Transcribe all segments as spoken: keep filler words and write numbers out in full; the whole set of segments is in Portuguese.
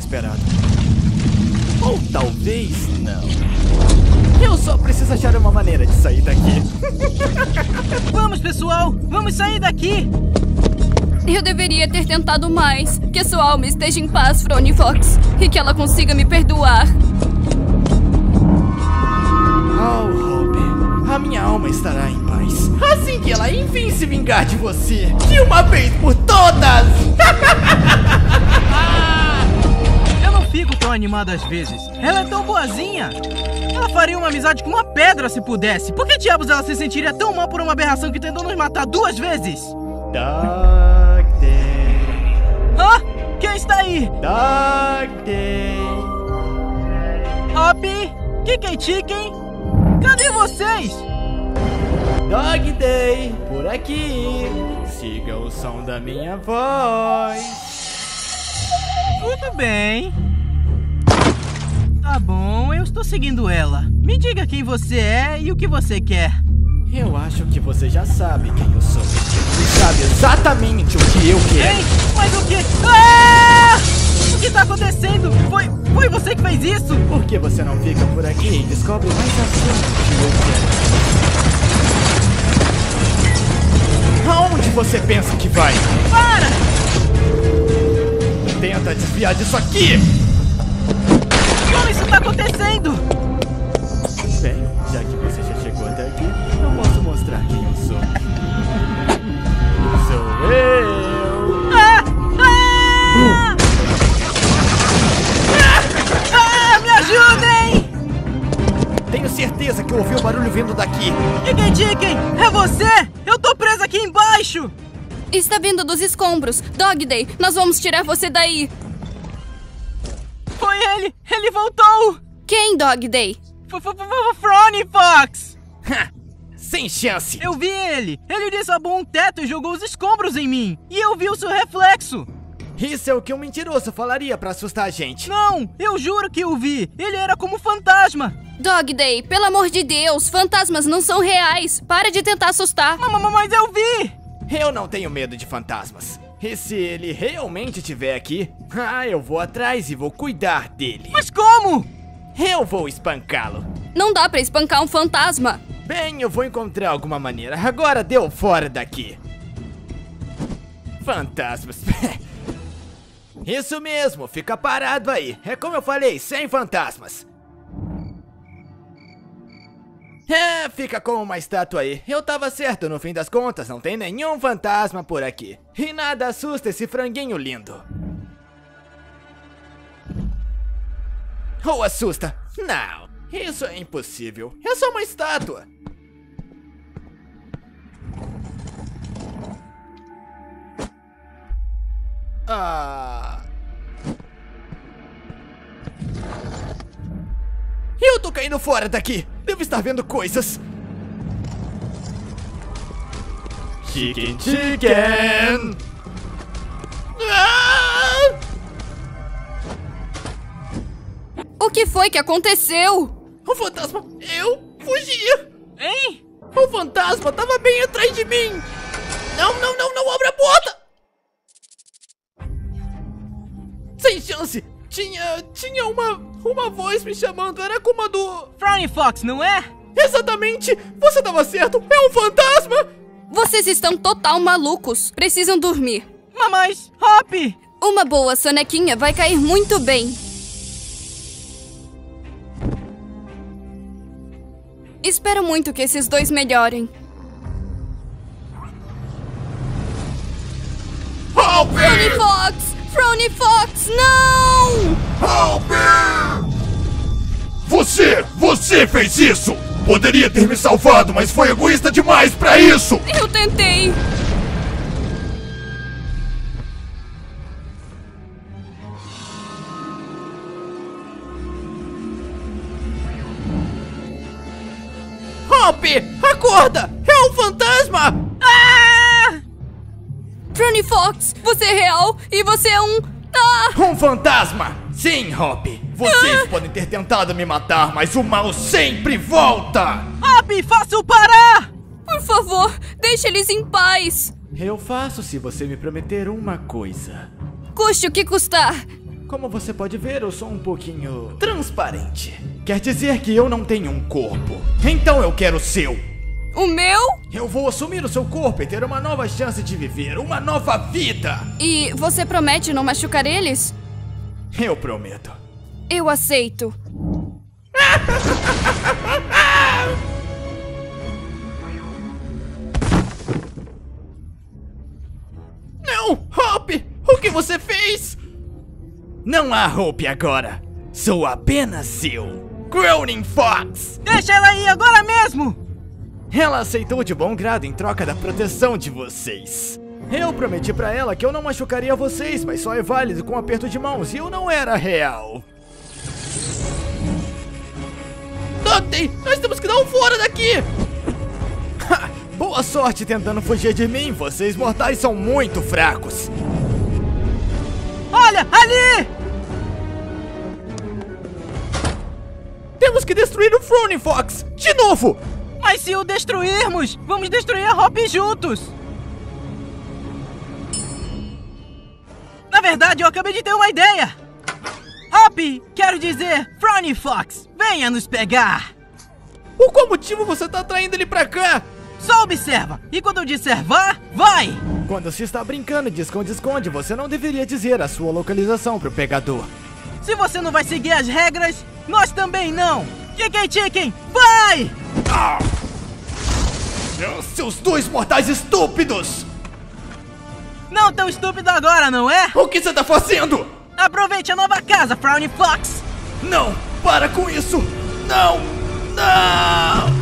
esperado. Ou talvez não. Eu só preciso achar uma maneira de sair daqui. Vamos, pessoal! Vamos sair daqui! Eu deveria ter tentado mais. Que sua alma esteja em paz, Frony Fox. E que ela consiga me perdoar. Oh, Hope, a minha alma estará em paz assim que ela enfim se vingar de você, de uma vez por todas! Eu não fico tão animado às vezes. Ela é tão boazinha. Ela faria uma amizade com uma pedra se pudesse. Por que diabos ela se sentiria tão mal por uma aberração que tentou nos matar duas vezes? Dark Day. Hã? Quem está aí? Dark Day. Hoppy? Kiki Chicken? Cadê vocês? Dog Day, por aqui. Siga o som da minha voz. Tudo bem. Tá bom, eu estou seguindo ela. Me diga quem você é e o que você quer. Eu acho que você já sabe quem eu sou. E sabe exatamente o que eu quero. Ei, mas o que? Ah! O que tá acontecendo? Foi, foi você que fez isso? Por que você não fica por aqui e descobre mais a fundo o que eu quero? Aonde você pensa que vai? Para! Tenta desviar disso aqui! Como isso tá acontecendo? Bem, já que você já chegou até aqui, eu posso mostrar quem eu sou. Sou eu! Ah! Ah! Ah! Ah! Me ajudem! Tenho certeza que eu ouvi o barulho vindo daqui. Chicken Chicken, é você? Eu tô preso aqui embaixo! Está vindo dos escombros. Dog Day, nós vamos tirar você daí. Foi ele! Ele voltou! Quem, Dog Day? Frony Fox! Sem chance! Eu vi ele! Ele desabou um teto e jogou os escombros em mim! E eu vi o seu reflexo! Isso é o que um mentiroso falaria pra assustar a gente. Não! Eu juro que eu vi! Ele era como fantasma! Dog Day, pelo amor de Deus, fantasmas não são reais. Para de tentar assustar. Mas, mas eu vi! Eu não tenho medo de fantasmas. E se ele realmente estiver aqui, ah, eu vou atrás e vou cuidar dele. Mas como? Eu vou espancá-lo. Não dá pra espancar um fantasma. Bem, eu vou encontrar alguma maneira. Agora deu fora daqui. Fantasmas. Isso mesmo, fica parado aí. É como eu falei, sem fantasmas. É, fica como uma estátua aí. Eu tava certo, no fim das contas, não tem nenhum fantasma por aqui. E nada assusta esse franguinho lindo. Ou assusta? Não, isso é impossível. É só uma estátua. Ah... Eu tô caindo fora daqui. Devo estar vendo coisas. Chicken Chicken! Ah! O que foi que aconteceu? O fantasma... Eu fugia! Hein? O fantasma tava bem atrás de mim! Não, não, não, não abre a porta! Sem chance! Tinha... tinha uma... uma voz me chamando, era como a do... Frony Fox, não é? Exatamente! Você tava certo, é um fantasma! Vocês estão total malucos. Precisam dormir. Mas, Hoppy! Uma boa sonequinha vai cair muito bem. Espero muito que esses dois melhorem. Frony Fox! Frony Fox, não! Help! Você! Você fez isso! Poderia ter me salvado, mas foi egoísta demais pra isso! Eu tentei! Hoppy! Acorda! É um fantasma! Ah! Frony Fox, você é real e você é um... Ah! Um fantasma! Sim, Hoppy! Vocês podem ter tentado me matar, mas o mal sempre volta! Hoppy, faça-o parar! Por favor, deixe eles em paz. Eu faço se você me prometer uma coisa. Custe o que custar. Como você pode ver, eu sou um pouquinho transparente. Quer dizer que eu não tenho um corpo. Então eu quero o seu. O meu? Eu vou assumir o seu corpo e ter uma nova chance de viver, uma nova vida. E você promete não machucar eles? Eu prometo. Eu aceito. Não, Hope! O que você fez? Não há Hope agora. Sou apenas eu, Crowning Fox. Deixa ela ir agora mesmo! Ela aceitou de bom grado em troca da proteção de vocês. Eu prometi pra ela que eu não machucaria vocês, mas só é válido com um aperto de mãos, e eu não era real. Dante, nós temos que dar um fora daqui! Boa sorte tentando fugir de mim, vocês mortais são muito fracos. Olha, ali! Temos que destruir o Frowning Fox, de novo! Mas se o destruirmos, vamos destruir a Hope juntos! Na verdade, eu acabei de ter uma ideia! Hope, quero dizer, Frowning Fox, venha nos pegar! Por qual motivo você tá traindo ele pra cá? Só observa, e quando eu disser vá, vai! Quando se está brincando de esconde-esconde, você não deveria dizer a sua localização pro pegador. Se você não vai seguir as regras, nós também não! Chicken Chicken, vai! Ah! Seus dois mortais estúpidos! Não tão estúpido agora, não é? O que você tá fazendo? Aproveite a nova casa, Frowning Fox! Não! Para com isso! Não! Não!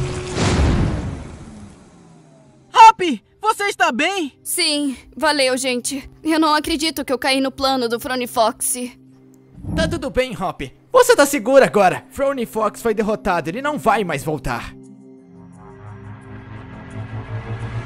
Hope, você está bem? Sim, valeu, gente. Eu não acredito que eu caí no plano do Frowning Fox. Tá tudo bem, Hope. Você tá segura agora. Frowning Fox foi derrotado, ele não vai mais voltar.